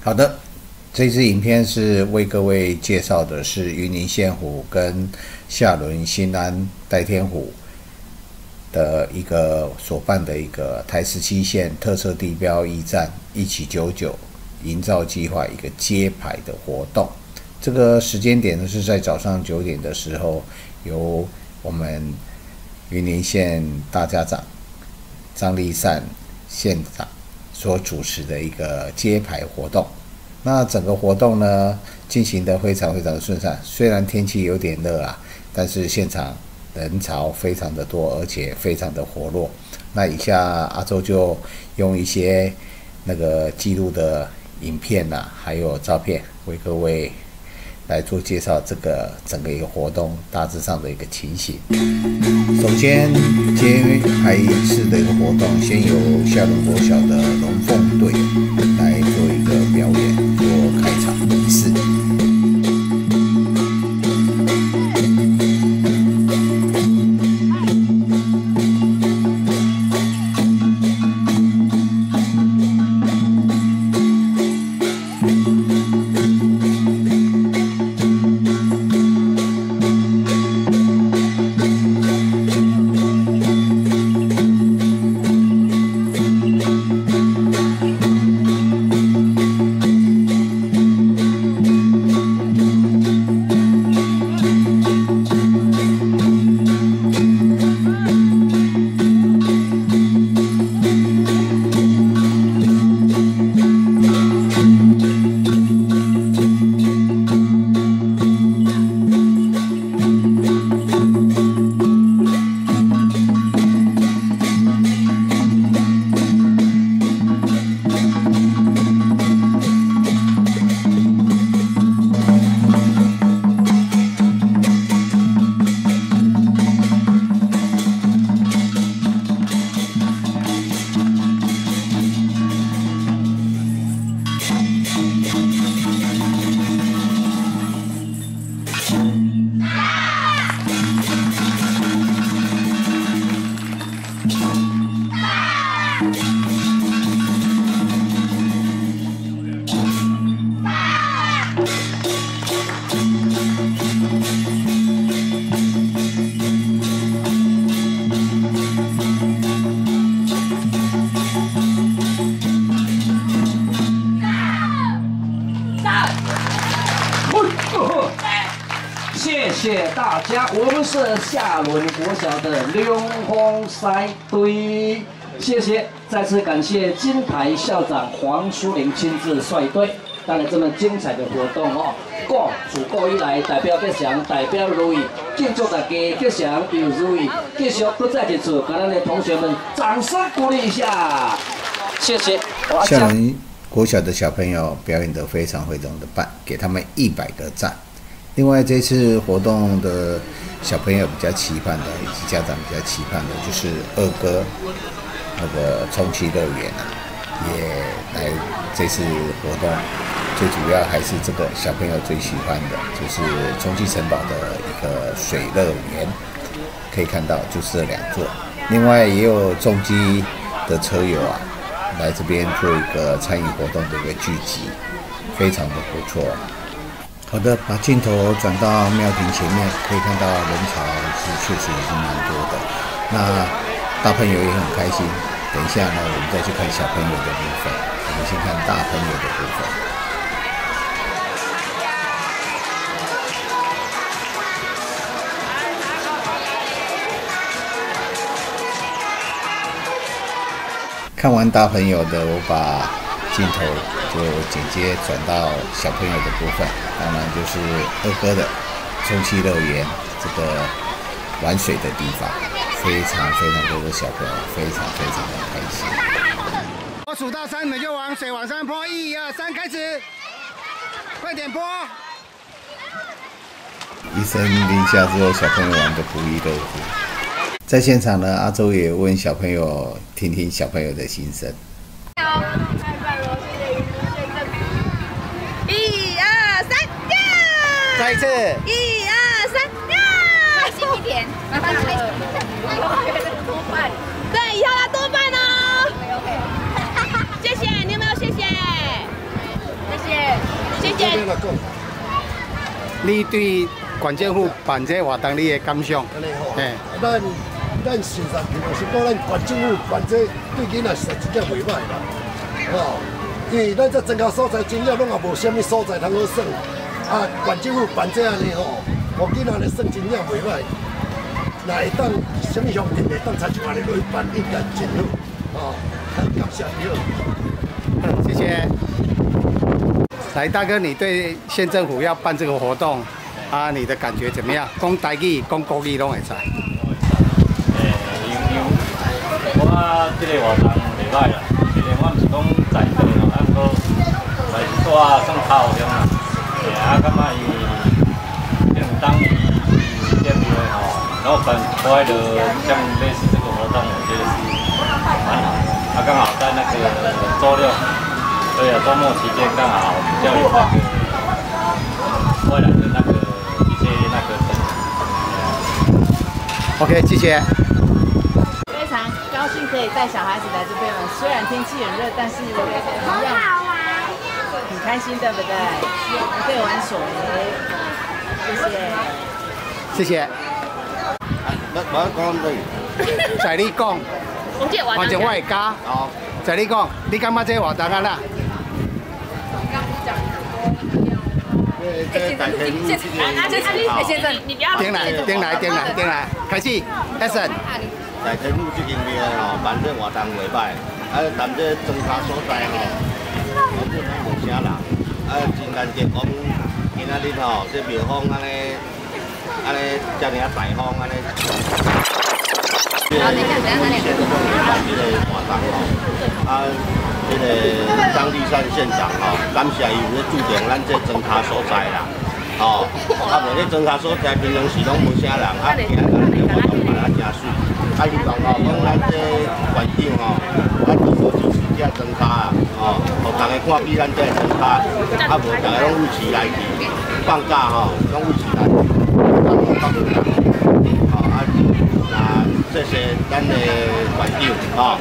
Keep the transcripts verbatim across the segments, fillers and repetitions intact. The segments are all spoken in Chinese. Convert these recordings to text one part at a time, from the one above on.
好的，这支影片是为各位介绍的是云林县湖跟下仑新安代天湖的一个所办的一个台十七线特色地标驿站一起九九营造计划一个揭牌的活动。这个时间点呢是在早上九点的时候，由我们云林县大家长张立善县长所主持的一个揭牌活动。那整个活动呢进行得非常非常的顺畅，虽然天气有点热啊，但是现场人潮非常的多，而且非常的活络。那以下阿周就用一些那个记录的影片啊，还有照片为各位来做介绍这个整个一个活动大致上的一个情形。首先揭牌式的一个活动，先由下仑国小的龙凤队来做一个表演，做开场仪式。 谢谢大家，我们是下仑国小的龙凤赛队，谢谢，再次感谢金牌校长黄淑玲亲自率队带来这么精彩的活动哦。过自古以来，代表吉祥，代表如意，敬祝大家吉祥又如意，继续不再一次，给咱的同学们掌声鼓励一下，谢谢。 下仑国小的小朋友表演得非常非常的棒，给他们一百个赞。另外，这次活动的小朋友比较期盼的，以及家长比较期盼的，就是二哥那个充气乐园啊，也来这次活动。最主要还是这个小朋友最喜欢的，就是充气城堡的一个水乐园，可以看到就是这两座。另外，也有重机的车友啊，来这边做一个参与活动的一个聚集，非常的不错。好的，把镜头转到庙庭前面，可以看到人潮是确实已经蛮多的。那大朋友也很开心。等一下呢，我们再去看小朋友的部分。我们先看大朋友的部分。看完大朋友的，我把镜头就紧接转到小朋友的部分，当然就是二哥的充气乐园这个玩水的地方，非常非常多的小朋友，非常非常的开心。 我数到三，你们就往水往上泼，一二三，开始，快点泼！ 一声令下之后，小朋友玩得不亦乐乎。在现场呢，阿周也问小朋友，听听小朋友的心声。 一二三，呀！ 再一次。 一二三，呀！开心一点，麻烦开心一点。多半。对，以后要多半哦。谢谢，你有没有谢谢？谢谢。 你对管政府办这活动你的感想？ 安尼吼，咱咱现实就是讲，咱管政府办这对囡仔实在真正袂歹啦，吼。因为咱这增加所在真正拢也无啥物所在通好耍，啊，管政府办这安尼吼，互囡仔来耍真正袂歹。那会当啥物乡镇会当参像安尼落去办，应该真好，吼，感谢你好。 谢谢。来，大哥，你对县政府要办这个活动，啊，你的感觉怎么样？讲台语、讲国语拢会使。 诶，因因我这个活动袂歹啦，虽然我毋是讲在地吼，啊，不过来一带算靠中啦。诶，啊，感觉伊应当伊伊店面吼，然后办开了像类似这个活动，我觉得是蛮好的。啊，刚好在那个周六。对啊，周末期间刚好比较有那个未来的那个一些那个生意。 OK， 谢谢。 非常高兴可以带小孩子来这边玩，虽然天气很热，但是一样很开心，对不对？可以玩水，谢谢。谢谢。 我我讲你， 在你讲，反正我会加。哦。在你讲，你感觉这活动啊啦？ 现在现在先生，你不要点来点来点来点来，开始 ，Action。 在天府这间庙吼，办这活动袂歹，啊，但这庄卡所在吼，我本来无啥人，啊，真感激讲今仔日吼，这庙方安尼安尼遮尔啊大方安尼。好，等一下，等一下，等一下。办这个活动吼，啊，这个张立山县长吼，感谢伊有咧注重咱这庄卡所在啦，吼，啊，无咧庄卡所在平常时拢无啥人，啊，今仔日这活动办啊真水，啊，希望吼，讲咱这县长吼，啊，多多支持这庄卡啊，吼，互大家看比咱这庄卡，啊，无大家拢为市来去，放假吼，拢为市来去，啊，放假，吼，啊，那。谢谢咱的馆长啊！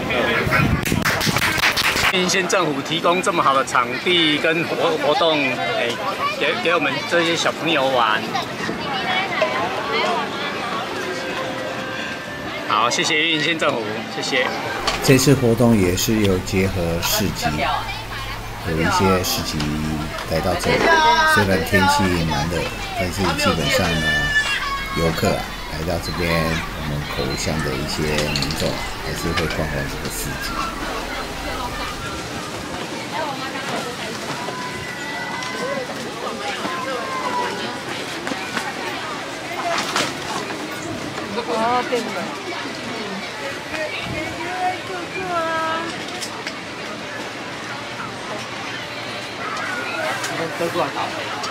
云林县政府提供这么好的场地跟活活动，哎，给给我们这些小朋友玩。好，谢谢云林县政府，谢谢。 这次活动也是有结合市集，有一些市集来到这里。虽然天气蛮热，但是基本上呢，游客啊。来到这边，我们口乡的一些民众还是会逛逛这个市集。 哦，对的。 都过来打。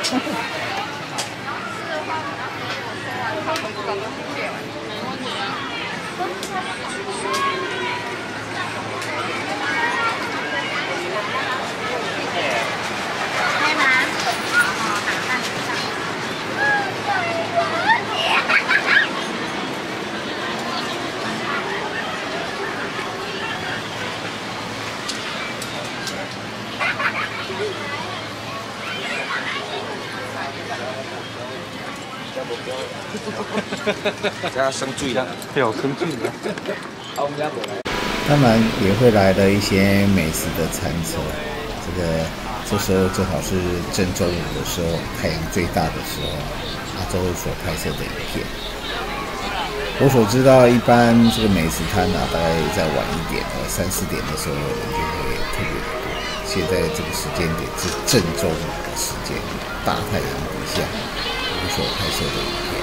这生水啦， 有生水的。 当然也会来了一些美食的餐车，这个这时候正好是正中午的时候，太阳最大的时候，阿周所拍摄的影片。我所知道，一般这个美食摊啊，大概再晚一点，呃，三四点的时候，人就会特别的多。现在这个时间点是正中午的时间，大太阳底下，我所拍摄的影片。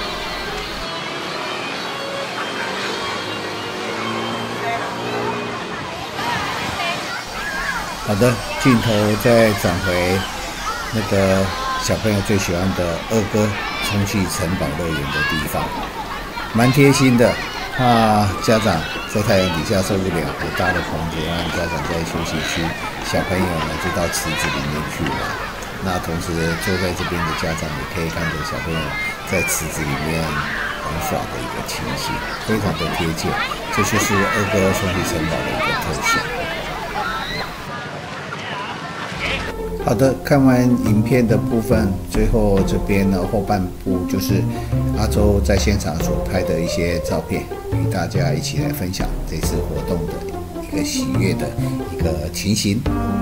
好的，镜头再转回那个小朋友最喜欢的二哥冲去城堡乐园的地方，蛮贴心的。怕家长在太阳底下受不了，有大的空间让家长在休息区，小朋友呢就到池子里面去玩。那同时坐在这边的家长也可以看着小朋友在池子里面玩耍的一个情形，非常的贴切。这就是二哥冲去城堡的一个特色。 好的，看完影片的部分，最后这边呢后半部就是阿周在现场所拍的一些照片，与大家一起来分享这次活动的一个喜悦的一个情形。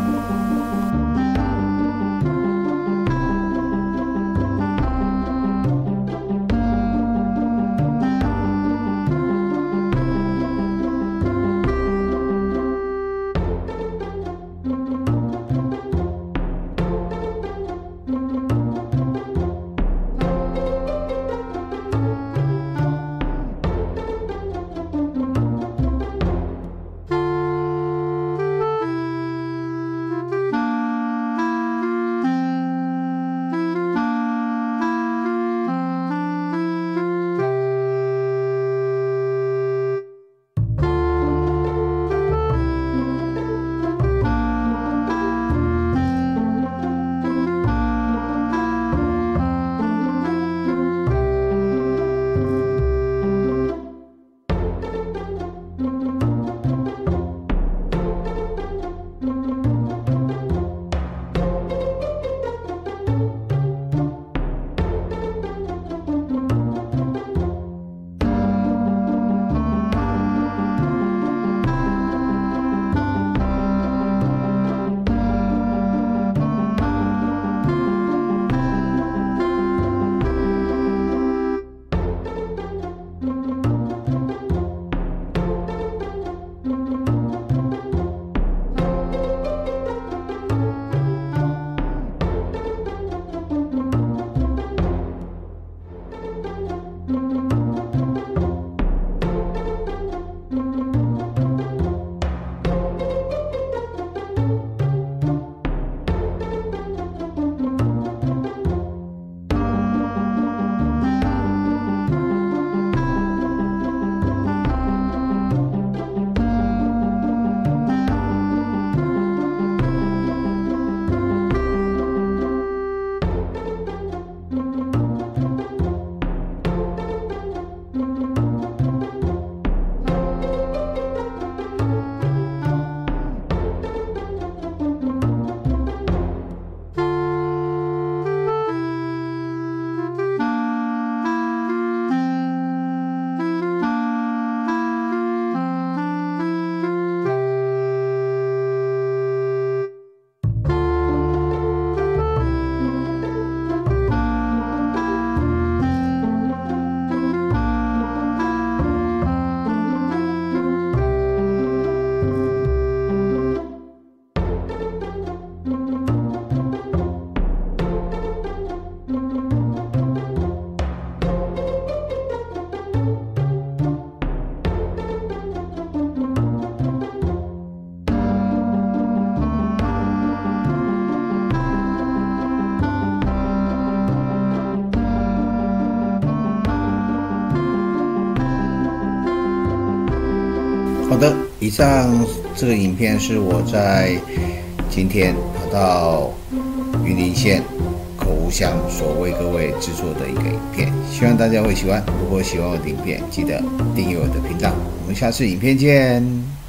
好的，以上这个影片是我在今天跑到云林县口湖乡所为各位制作的一个影片，希望大家会喜欢。如果喜欢我的影片，记得订阅我的频道。我们下次影片见。